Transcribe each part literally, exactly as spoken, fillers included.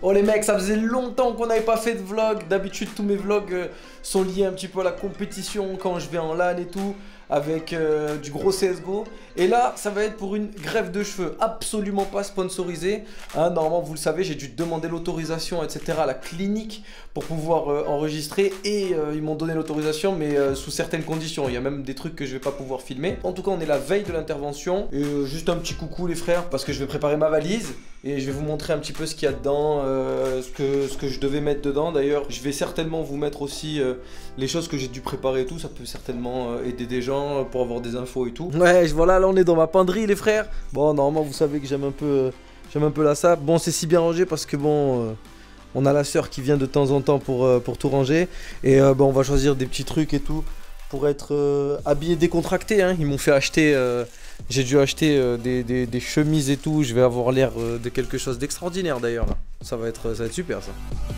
Oh les mecs, ça faisait longtemps qu'on n'avait pas fait de vlog. D'habitude tous mes vlogs euh, sont liés un petit peu à la compétition quand je vais en LAN et tout, avec euh, du gros C S G O. Et là, ça va être pour une greffe de cheveux, absolument pas sponsorisée. Hein, normalement, vous le savez, j'ai dû demander l'autorisation, et cetera à la clinique pour pouvoir euh, enregistrer. Et euh, ils m'ont donné l'autorisation, mais euh, sous certaines conditions. Il y a même des trucs que je vais pas pouvoir filmer. En tout cas, on est la veille de l'intervention. Et euh, juste un petit coucou les frères, parce que je vais préparer ma valise. Et je vais vous montrer un petit peu ce qu'il y a dedans, euh, ce, que, ce que je devais mettre dedans. D'ailleurs, je vais certainement vous mettre aussi euh, les choses que j'ai dû préparer et tout. Ça peut certainement euh, aider des gens pour avoir des infos et tout. Ouais, voilà, là on est dans ma penderie les frères. Bon, normalement vous savez que j'aime un peu euh, j'aime un peu la sape. Bon, c'est si bien rangé parce que bon, euh, on a la sœur qui vient de temps en temps pour, euh, pour tout ranger. Et euh, bon, on va choisir des petits trucs et tout pour être euh, habillé décontracté. Hein. Ils m'ont fait acheter... Euh, J'ai dû acheter euh, des, des, des chemises et tout, je vais avoir l'air euh, de quelque chose d'extraordinaire d'ailleurs. Ça va être, ça va être super ça.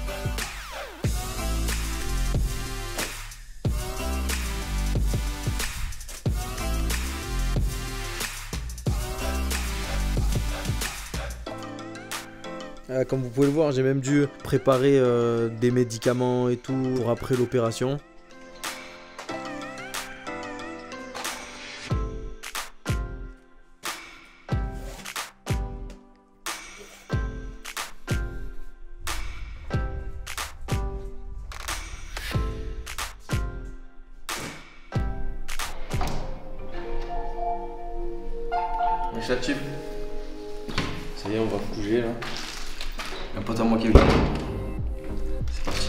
Euh, comme vous pouvez le voir, j'ai même dû préparer euh, des médicaments et tout pour après l'opération. La type. Ça y est, on va bouger là. Un pote à moi qui est venu. C'est parti.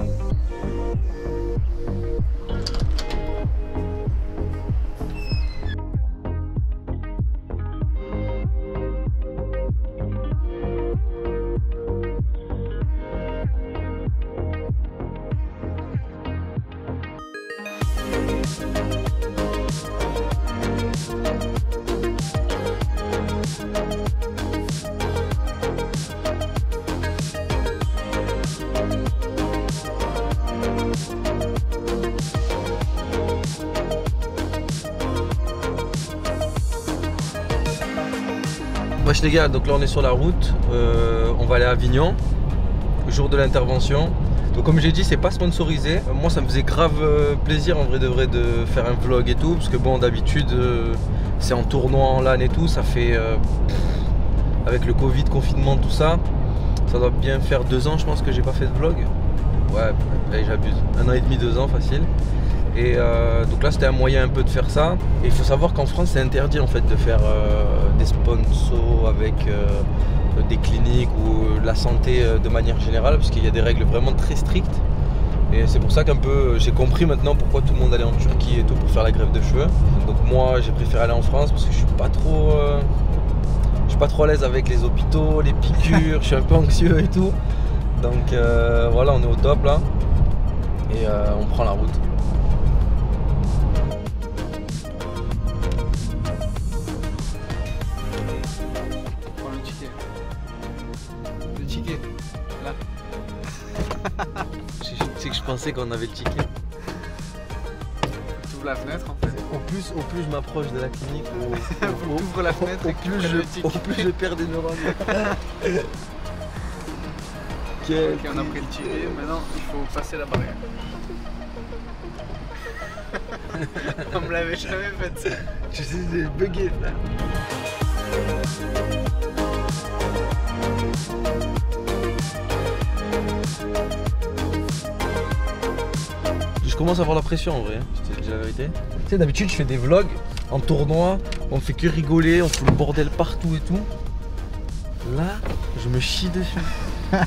Wesh les gars, donc là on est sur la route, euh, on va aller à Avignon, le jour de l'intervention. Donc comme j'ai dit, c'est pas sponsorisé. Moi ça me faisait grave euh, plaisir en vrai de vrai de faire un vlog et tout, parce que bon d'habitude euh, c'est en tournoi en LAN et tout, ça fait euh, pff, avec le Covid, confinement, tout ça, ça doit bien faire deux ans je pense que j'ai pas fait de vlog. Ouais, là j'abuse, un an et demi, deux ans facile. Et euh, donc là c'était un moyen un peu de faire ça. Et il faut savoir qu'en France c'est interdit en fait de faire euh, des sponsors avec euh, des cliniques ou la santé euh, de manière générale, parce qu'il y a des règles vraiment très strictes. Et c'est pour ça qu'un peu j'ai compris maintenant pourquoi tout le monde allait en Turquie et tout pour faire la greffe de cheveux. Donc moi j'ai préféré aller en France parce que je suis pas trop euh, je suis pas trop à l'aise avec les hôpitaux, les piqûres, je suis un peu anxieux et tout. Donc euh, voilà, on est au top là. Et euh, on prend la route. Tu sais que je pensais qu'on avait le ticket. Tu ouvres la fenêtre en fait. Au plus, au plus je m'approche de la clinique, au, au, tu ouvres la fenêtre au, et au, plus, je, au plus je perds des neurones. Quel... Ok, on a pris le ticket, maintenant il faut passer la barrière. On me l'avait jamais fait ça. Je sais, j'ai bugué frère. Je commence à avoir la pression en vrai, je te dis la vérité. Tu sais, d'habitude je fais des vlogs en tournoi, on fait que rigoler, on fout le bordel partout et tout. Là, je me chie dessus.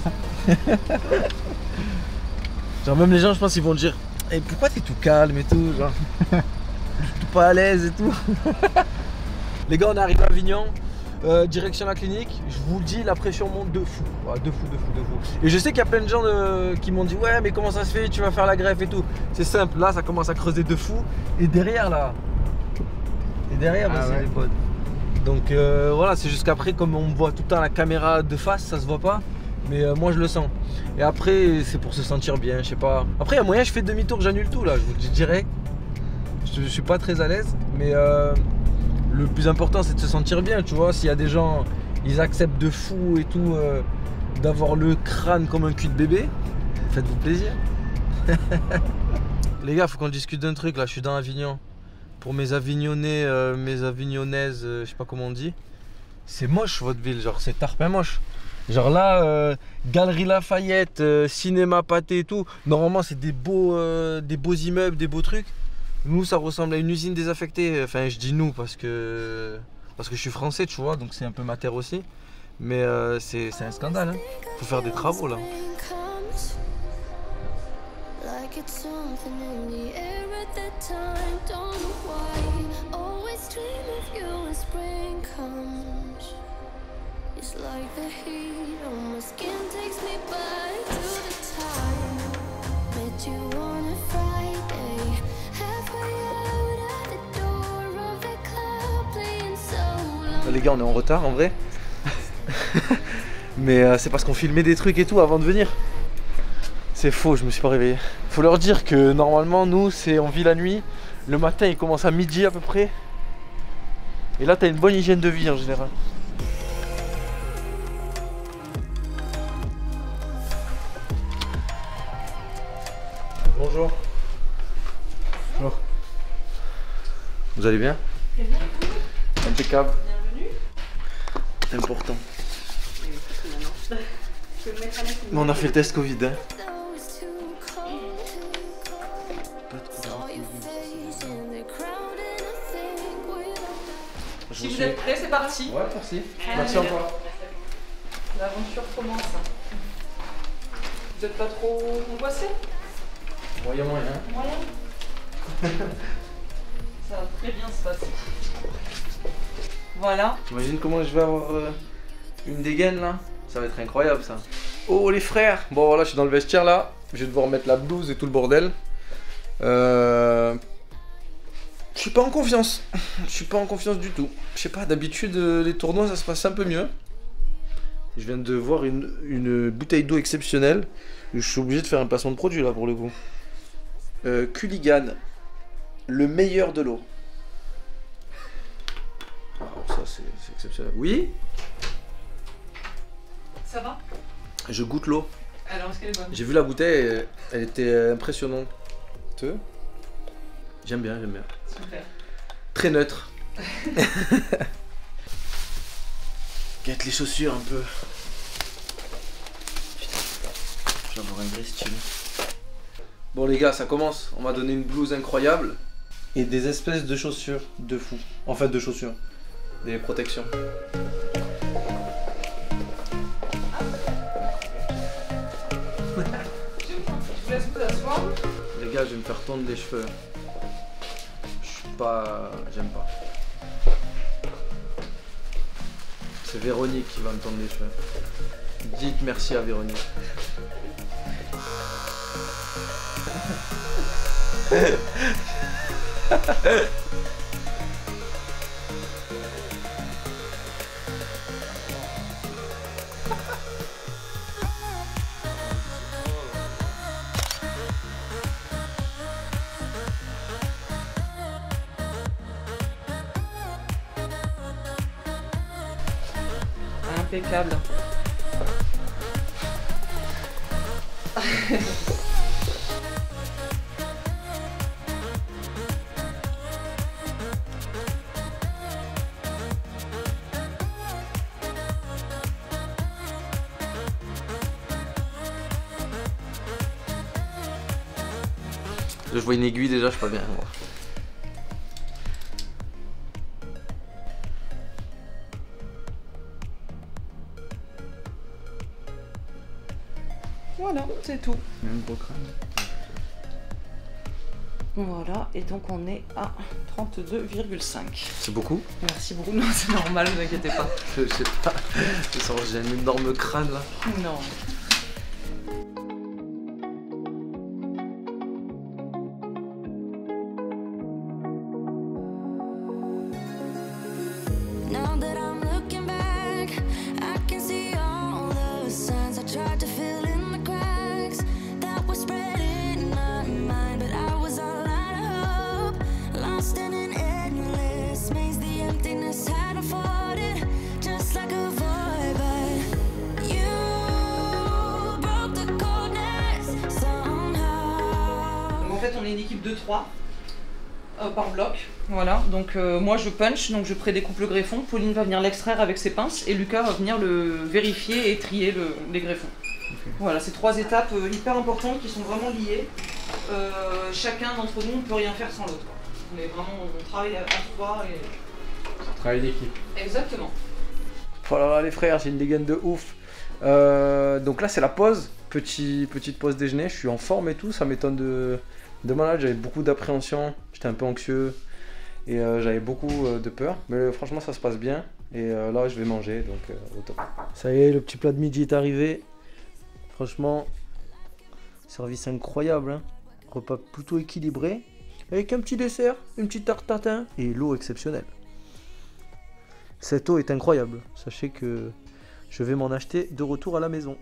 Genre même les gens je pense ils vont dire hey, pourquoi t'es tout calme et tout, genre je suis tout pas à l'aise et tout. Les gars on est arrivé à Avignon, euh, direction la clinique, je vous le dis la pression monte de fou, ouais, de fou, de fou, de fou. Et je sais qu'il y a plein de gens de... qui m'ont dit ouais mais comment ça se fait, tu vas faire la greffe et tout. C'est simple, là ça commence à creuser de fou. Et derrière là, et derrière ah, aussi ouais. Les potes. Donc euh, voilà, c'est juste qu'après comme on me voit tout le temps la caméra de face, ça se voit pas. Mais euh, moi je le sens. Et après c'est pour se sentir bien, je sais pas. Après il y a moyen je fais demi-tour, j'annule tout là, je vous le dis direct. Je, je suis pas très à l'aise, mais euh, le plus important c'est de se sentir bien, tu vois. S'il y a des gens, ils acceptent de fou et tout, euh, d'avoir le crâne comme un cul de bébé. Faites-vous plaisir. Les gars, faut qu'on discute d'un truc là, je suis dans Avignon. Pour mes Avignonnais, euh, mes Avignonnaises, euh, je sais pas comment on dit. C'est moche votre ville, genre c'est tarpin moche. Genre là, euh, Galerie Lafayette, euh, Cinéma Pâté et tout. Normalement c'est des beaux, euh, des beaux immeubles, des beaux trucs. Nous ça ressemble à une usine désaffectée. Enfin je dis nous parce que, parce que je suis français tu vois, donc c'est un peu ma terre aussi. Mais euh, c'est un scandale, hein. Faut faire des travaux là. Les gars on est en retard en vrai. Mais euh, c'est parce qu'on filmait des trucs et tout avant de venir. C'est faux, je me suis pas réveillé. Faut leur dire que normalement nous c'est on vit la nuit. Le matin il commence à midi à peu près. Et là t'as une bonne hygiène de vie en général. Bonjour. Bonjour. Vous allez bien? Très bien. Impeccable. Bienvenue. Important. Mais on a fait le test Covid, hein. Si vous êtes prêts, c'est parti. Ouais, merci. Merci encore. L'aventure commence. Vous n'êtes pas trop angoissé? Moyen, moyen. Moyen. Ça va très bien se passer. Voilà. T'imagines comment je vais avoir euh, une dégaine là? Ça va être incroyable ça. Oh les frères! Bon voilà, je suis dans le vestiaire là. Je vais devoir mettre la blouse et tout le bordel. Euh... Je suis pas en confiance. Je suis pas en confiance du tout. Je sais pas, d'habitude les tournois ça se passe un peu mieux. Je viens de voir une, une bouteille d'eau exceptionnelle. Je suis obligé de faire un placement de produit là pour le coup. Euh, Culligan, le meilleur de l'eau. Oh, ça c'est exceptionnel. Oui? Ça va? Je goûte l'eau. Alors, est-ce qu'elle est bonne? J'ai vu la bouteille, elle était impressionnante. J'aime bien, j'aime bien. Super. Très neutre. Guette les chaussures un peu. Putain, je vais avoir un vrai style. Bon les gars, ça commence. On m'a donné une blouse incroyable. Et des espèces de chaussures de fou. En fait de chaussures. Des protections. Je vous laisse vous asseoir. Les gars, je vais me faire tondre les cheveux. Je suis pas... J'aime pas. C'est Véronique qui va me tondre les cheveux. Dites merci à Véronique. Impeccable. Je vois une aiguille déjà, je suis pas bien. Moi. Voilà, c'est tout. Même beau crâne. Voilà, et donc on est à trente-deux virgule cinq. C'est beaucoup? Merci beaucoup. Non, c'est normal, ne vous inquiétez pas. Je sais pas. Je sens que j'ai un énorme crâne là. Non. Now that I'm looking back, I can see all the signs I tried to fill in the cracks that were spread in my mind, but I was all out of hope, lost in an endless maze. The emptiness had unfolded just like a void, but you est une équipe de trois euh, par bloc. Voilà, donc euh, moi je punch, donc je prédécoupe le greffon. Pauline va venir l'extraire avec ses pinces et Lucas va venir le vérifier et trier le, les greffons. Okay. Voilà, c'est trois étapes euh, hyper importantes qui sont vraiment liées. Euh, chacun d'entre nous, on ne peut rien faire sans l'autre. On est vraiment, on travaille à, à trois et... On travaille d'équipe. Exactement. Voilà les frères, j'ai une dégaine de ouf. Euh, donc là c'est la pause, Petit, petite pause déjeuner, je suis en forme et tout, ça m'étonne de, de malade, j'avais beaucoup d'appréhension, j'étais un peu anxieux et euh, j'avais beaucoup euh, de peur, mais euh, franchement ça se passe bien et euh, là je vais manger donc euh, au top. Ça y est, le petit plat de midi est arrivé, franchement, service incroyable, hein. Repas plutôt équilibré, avec un petit dessert, une petite tarte tatin et l'eau exceptionnelle. Cette eau est incroyable, sachez que je vais m'en acheter de retour à la maison.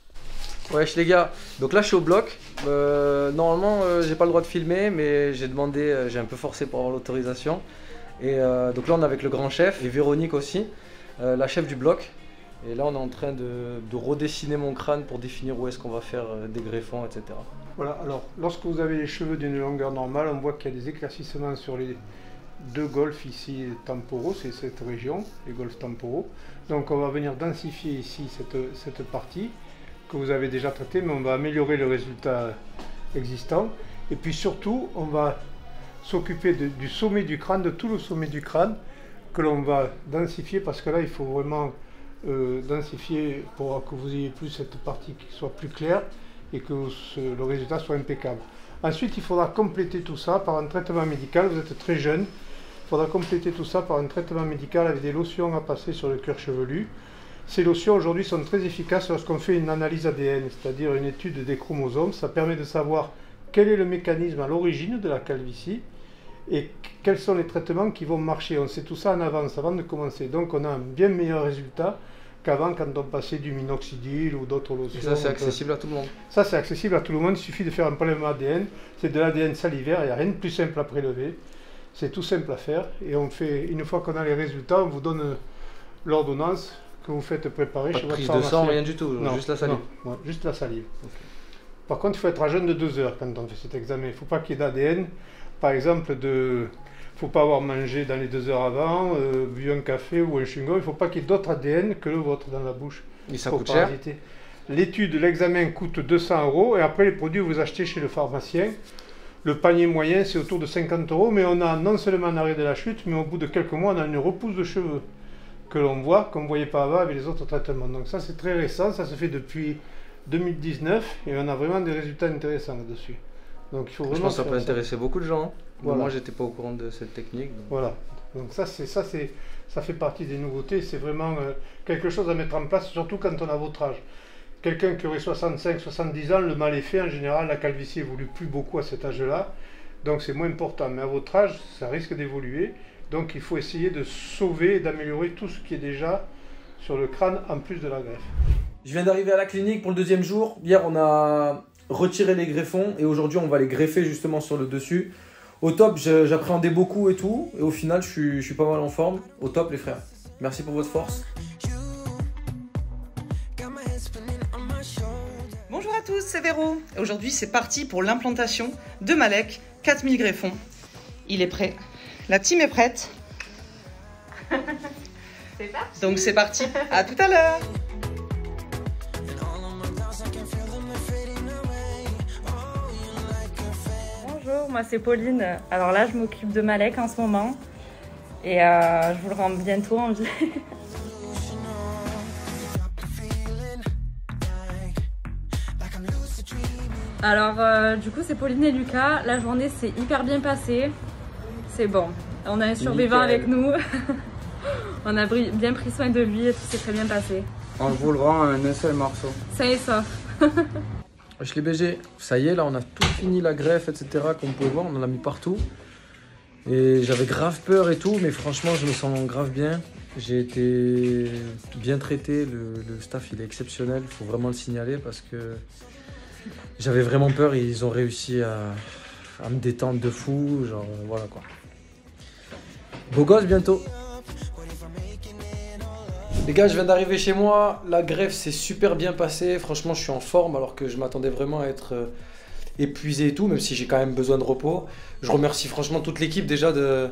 Wesh les gars, donc là je suis au bloc, euh, normalement euh, j'ai pas le droit de filmer mais j'ai demandé, euh, j'ai un peu forcé pour avoir l'autorisation. Et euh, donc là on est avec le grand chef et Véronique aussi, euh, la chef du bloc. Et là on est en train de, de redessiner mon crâne pour définir où est-ce qu'on va faire euh, des greffons, et cetera. Voilà, alors lorsque vous avez les cheveux d'une longueur normale, on voit qu'il y a des éclaircissements sur les deux golfs ici temporaux, c'est cette région, les golfs temporaux. Donc on va venir densifier ici cette, cette partie que vous avez déjà traitée, mais on va améliorer le résultat existant. Et puis surtout, on va s'occuper du sommet du crâne, de tout le sommet du crâne, que l'on va densifier, parce que là il faut vraiment euh, densifier pour que vous ayez plus cette partie qui soit plus claire et que ce, le résultat soit impeccable. Ensuite, il faudra compléter tout ça par un traitement médical. Vous êtes très jeune. Il faudra compléter tout ça par un traitement médical avec des lotions à passer sur le cuir chevelu. Ces lotions aujourd'hui sont très efficaces lorsqu'on fait une analyse A D N, c'est-à-dire une étude des chromosomes. Ça permet de savoir quel est le mécanisme à l'origine de la calvitie et quels sont les traitements qui vont marcher. On sait tout ça en avance, avant de commencer. Donc on a un bien meilleur résultat qu'avant quand on passait du minoxidil ou d'autres lotions. Et ça c'est accessible à tout le monde? Ça c'est accessible à tout le monde, il suffit de faire un prélèvement A D N. C'est de l'A D N salivaire, il n'y a rien de plus simple à prélever. C'est tout simple à faire et on fait, une fois qu'on a les résultats, on vous donne l'ordonnance que vous faites préparer pas chez de votre prise pharmacien. de sang, rien du tout, non, juste la salive. Non, ouais, juste la salive. Okay. Par contre, il faut être à jeûne de deux heures quand on fait cet examen. Il ne faut pas qu'il y ait d'A D N. Par exemple, de... il ne faut pas avoir mangé dans les deux heures avant, euh, bu un café ou un chewing-gum. Il ne faut pas qu'il y ait d'autres A D N que le vôtre dans la bouche. Et ça coûte cher? L'étude, l'examen coûte deux cents euros et après les produits vous achetez chez le pharmacien. Le panier moyen c'est autour de cinquante euros, mais on a non seulement un arrêt de la chute, mais au bout de quelques mois on a une repousse de cheveux que l'on voit, qu'on ne voyait pas avant avec les autres traitements. Donc ça c'est très récent, ça se fait depuis deux mille dix-neuf et on a vraiment des résultats intéressants là-dessus. Donc il faut vraiment. Je pense que ça peut intéresser beaucoup de gens. Hein. Voilà. Moi j'étais pas au courant de cette technique. Donc... Voilà. Donc ça c'est ça c'est ça fait partie des nouveautés. C'est vraiment euh, quelque chose à mettre en place, surtout quand on a votre âge. Quelqu'un qui aurait soixante-cinq soixante-dix ans, le mal est fait en général. La calvitie évolue plus beaucoup à cet âge-là, donc c'est moins important. Mais à votre âge, ça risque d'évoluer. Donc il faut essayer de sauver et d'améliorer tout ce qui est déjà sur le crâne en plus de la greffe. Je viens d'arriver à la clinique pour le deuxième jour. Hier on a retiré les greffons et aujourd'hui on va les greffer justement sur le dessus. Au top, j'appréhendais beaucoup et tout. Et au final, je suis, je suis pas mal en forme. Au top les frères. Merci pour votre force. Bonjour à tous, c'est Véro. Aujourd'hui, c'est parti pour l'implantation de Malek, quatre mille greffons. Il est prêt. La team est prête. C'est parti. Donc c'est parti. À tout à l'heure. Bonjour, moi c'est Pauline. Alors là, je m'occupe de Malek en ce moment. Et euh, je vous le rends bientôt en vie. Alors euh, du coup c'est Pauline et Lucas, la journée s'est hyper bien passée, c'est bon, on a un survivant Nickel. Avec nous, on a bien pris soin de lui et tout s'est très bien passé. On vous le rend un seul morceau. Ça y est, sauf. Wesh les B G, ça y est là on a tout fini la greffe et cetera comme vous pouvez voir, on en a mis partout. Et j'avais grave peur et tout, mais franchement je me sens grave bien. J'ai été bien traité, le, le staff il est exceptionnel, il faut vraiment le signaler parce que j'avais vraiment peur et ils ont réussi à, à me détendre de fou, genre voilà quoi. Beau gosse bientôt. Les gars, je viens d'arriver chez moi, la greffe s'est super bien passée, franchement je suis en forme alors que je m'attendais vraiment à être épuisé et tout, même si j'ai quand même besoin de repos. Je remercie franchement toute l'équipe déjà de,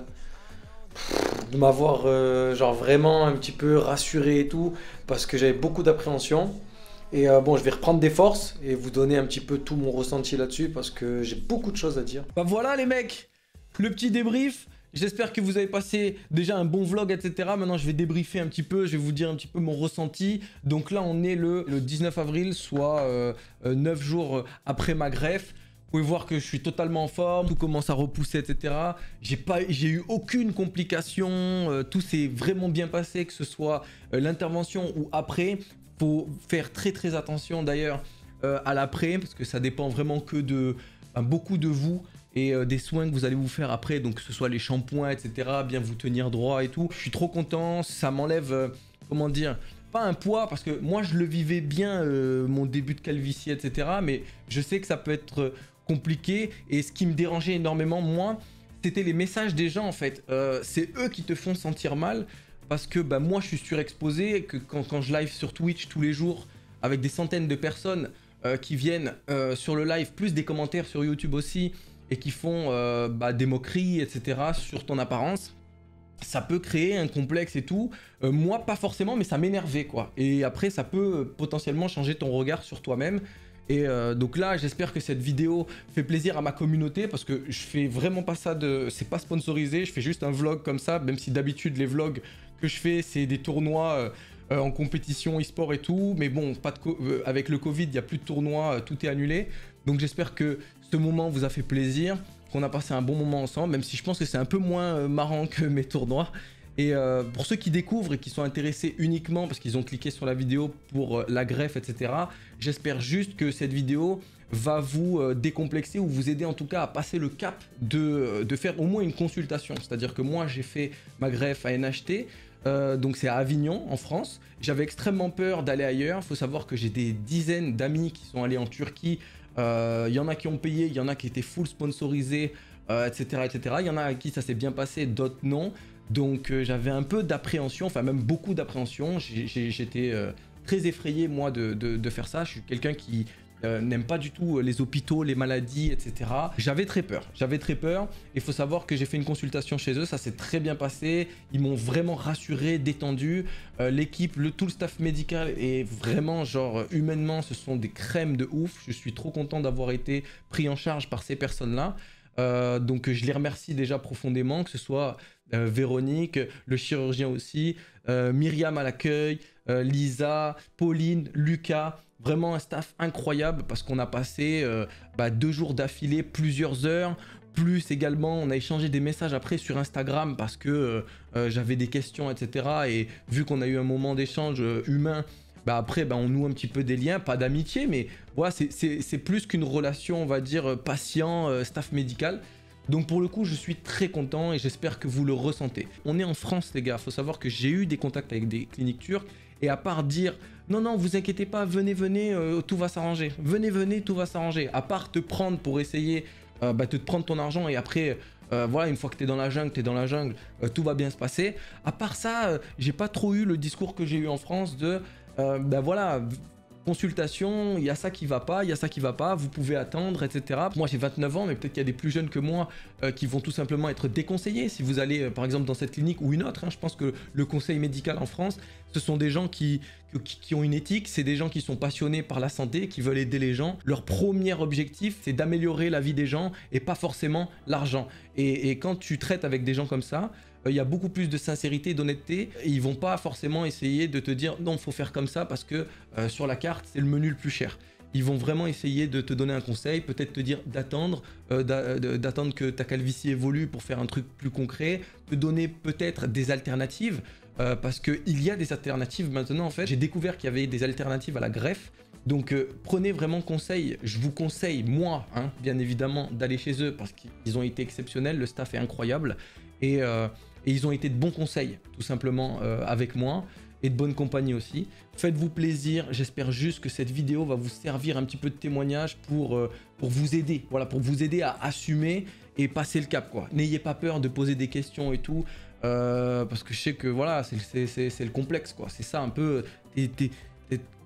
de m'avoir euh, genre vraiment un petit peu rassuré et tout, parce que j'avais beaucoup d'appréhension. Et euh, bon, je vais reprendre des forces et vous donner un petit peu tout mon ressenti là-dessus, parce que j'ai beaucoup de choses à dire. Bah voilà les mecs, le petit débrief. J'espère que vous avez passé déjà un bon vlog, et cetera. Maintenant, je vais débriefer un petit peu, je vais vous dire un petit peu mon ressenti. Donc là, on est le, le dix-neuf avril, soit euh, euh, neuf jours après ma greffe. Vous pouvez voir que je suis totalement en forme, tout commence à repousser, et cetera. J'ai pas, j'ai eu aucune complication, euh, tout s'est vraiment bien passé, que ce soit euh, l'intervention ou après. Faut faire très très attention d'ailleurs euh, à l'après, parce que ça dépend vraiment que de euh, beaucoup de vous. Et euh, des soins que vous allez vous faire après, donc que ce soit les shampoings, et cetera, bien vous tenir droit et tout. Je suis trop content, ça m'enlève, euh, comment dire, pas un poids, parce que moi je le vivais bien, euh, mon début de calvitie, et cetera. Mais je sais que ça peut être compliqué, et ce qui me dérangeait énormément, moi, c'était les messages des gens en fait. Euh, c'est eux qui te font sentir mal, parce que bah, moi je suis surexposé, que quand, quand je live sur Twitch tous les jours, avec des centaines de personnes euh, qui viennent euh, sur le live, plus des commentaires sur YouTube aussi, et qui font euh, bah, des moqueries, et cetera sur ton apparence, ça peut créer un complexe et tout. Euh, moi, pas forcément, mais ça m'énervait, quoi. Et après, ça peut euh, potentiellement changer ton regard sur toi-même. Et euh, donc là, j'espère que cette vidéo fait plaisir à ma communauté, parce que je fais vraiment pas ça de... C'est pas sponsorisé, je fais juste un vlog comme ça, même si d'habitude, les vlogs que je fais, c'est des tournois... Euh, Euh, en compétition e-sport et tout, mais bon, pas de euh, avec le Covid, il n'y a plus de tournois, euh, tout est annulé. Donc j'espère que ce moment vous a fait plaisir, qu'on a passé un bon moment ensemble, même si je pense que c'est un peu moins euh, marrant que mes tournois. Et euh, pour ceux qui découvrent et qui sont intéressés uniquement parce qu'ils ont cliqué sur la vidéo pour euh, la greffe, et cetera, j'espère juste que cette vidéo va vous euh, décomplexer ou vous aider en tout cas à passer le cap de, de faire au moins une consultation. C'est-à-dire que moi, j'ai fait ma greffe à N H T, Euh, donc c'est à Avignon en France. J'avais extrêmement peur d'aller ailleurs. Il faut savoir que j'ai des dizaines d'amis qui sont allés en Turquie. Il euh, y en a qui ont payé, il y en a qui étaient full sponsorisés, euh, et cetera, et cetera. Il y en a à qui ça s'est bien passé, d'autres non. Donc euh, j'avais un peu d'appréhension, enfin même beaucoup d'appréhension. J'étais euh, très effrayé moi de, de, de faire ça. Je suis quelqu'un qui Euh, n'aime pas du tout les hôpitaux, les maladies, et cetera. J'avais très peur, j'avais très peur. Il faut savoir que j'ai fait une consultation chez eux, ça s'est très bien passé. Ils m'ont vraiment rassuré, détendu. Euh, L'équipe, le, tout le staff médical est vraiment, genre, humainement, ce sont des crèmes de ouf. Je suis trop content d'avoir été pris en charge par ces personnes-là. Euh, donc je les remercie déjà profondément, que ce soit euh, Véronique, le chirurgien aussi, euh, Myriam à l'accueil, euh, Lisa, Pauline, Lucas. Vraiment un staff incroyable, parce qu'on a passé euh, bah, deux jours d'affilée, plusieurs heures, plus également on a échangé des messages après sur Instagram parce que euh, euh, j'avais des questions, et cetera. Et vu qu'on a eu un moment d'échange euh, humain, bah après bah, on noue un petit peu des liens, pas d'amitié, mais voilà, c'est plus qu'une relation, on va dire, patient, euh, staff médical. Donc pour le coup, je suis très content et j'espère que vous le ressentez. On est en France les gars, faut savoir que j'ai eu des contacts avec des cliniques turques, et à part dire non non vous inquiétez pas, venez venez, euh, tout va s'arranger, venez venez, tout va s'arranger, à part te prendre pour essayer euh, bah, de te prendre ton argent, et après euh, voilà, une fois que t'es dans la jungle, t'es dans la jungle, euh, tout va bien se passer. À part ça, euh, j'ai pas trop eu le discours que j'ai eu en France de euh, bah voilà, consultation, il y a ça qui va pas, il y a ça qui va pas, vous pouvez attendre, et cetera. Moi j'ai vingt-neuf ans, mais peut-être qu'il y a des plus jeunes que moi euh, qui vont tout simplement être déconseillés. Si vous allez euh, par exemple dans cette clinique ou une autre, hein, je pense que le conseil médical en France, ce sont des gens qui, qui, qui ont une éthique, c'est des gens qui sont passionnés par la santé, qui veulent aider les gens. Leur premier objectif, c'est d'améliorer la vie des gens et pas forcément l'argent. Et, et quand tu traites avec des gens comme ça, il y a beaucoup plus de sincérité et d'honnêteté, et ils vont pas forcément essayer de te dire non, faut faire comme ça parce que euh, sur la carte c'est le menu le plus cher. Ils vont vraiment essayer de te donner un conseil, peut-être te dire d'attendre, euh, d'attendre que ta calvitie évolue pour faire un truc plus concret, te donner peut-être des alternatives, euh, parce qu'il y a des alternatives maintenant en fait. J'ai découvert qu'il y avait des alternatives à la greffe. Donc euh, prenez vraiment conseil, je vous conseille, moi, hein, bien évidemment, d'aller chez eux parce qu'ils ont été exceptionnels, le staff est incroyable, et, euh, et ils ont été de bons conseils, tout simplement, euh, avec moi, et de bonne compagnie aussi. Faites-vous plaisir, j'espère juste que cette vidéo va vous servir un petit peu de témoignage pour, euh, pour vous aider, voilà, pour vous aider à assumer et passer le cap, quoi. N'ayez pas peur de poser des questions et tout, euh, parce que je sais que, voilà, c'est le complexe, quoi, c'est ça un peu, t'es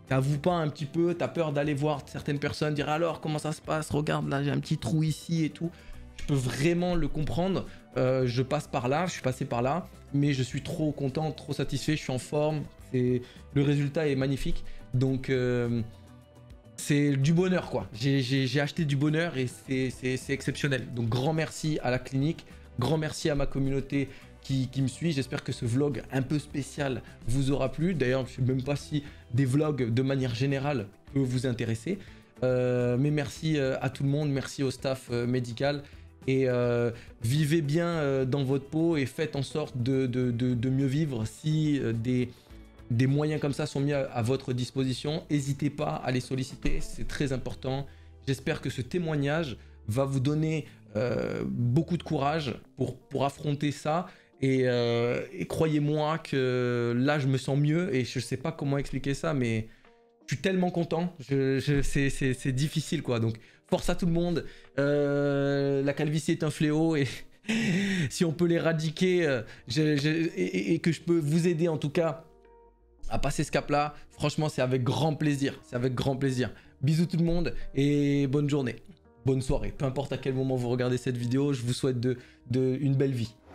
t'avoues pas un petit peu, t'as peur d'aller voir certaines personnes, dire alors comment ça se passe, regarde là j'ai un petit trou ici et tout. Je peux vraiment le comprendre, euh, je passe par là, je suis passé par là, mais je suis trop content, trop satisfait, je suis en forme, et le résultat est magnifique. Donc euh, c'est du bonheur quoi, j'ai acheté du bonheur et c'est exceptionnel. Donc grand merci à la clinique, grand merci à ma communauté qui, qui me suit. J'espère que ce vlog un peu spécial vous aura plu. D'ailleurs, je ne sais même pas si des vlogs de manière générale peuvent vous intéresser. Euh, mais merci à tout le monde, merci au staff euh, médical. Et euh, vivez bien euh, dans votre peau et faites en sorte de, de, de, de mieux vivre. Si euh, des, des moyens comme ça sont mis à, à votre disposition, n'hésitez pas à les solliciter, c'est très important. J'espère que ce témoignage va vous donner euh, beaucoup de courage pour, pour affronter ça. Et, euh, et croyez-moi que là, je me sens mieux et je ne sais pas comment expliquer ça, mais je suis tellement content. Je, je, c'est difficile, quoi. Donc, force à tout le monde. Euh, la calvitie est un fléau et si on peut l'éradiquer euh, je, je, et, et que je peux vous aider, en tout cas, à passer ce cap-là, franchement, c'est avec grand plaisir. C'est avec grand plaisir. Bisous tout le monde et bonne journée. Bonne soirée. Peu importe à quel moment vous regardez cette vidéo, je vous souhaite de, de, une belle vie.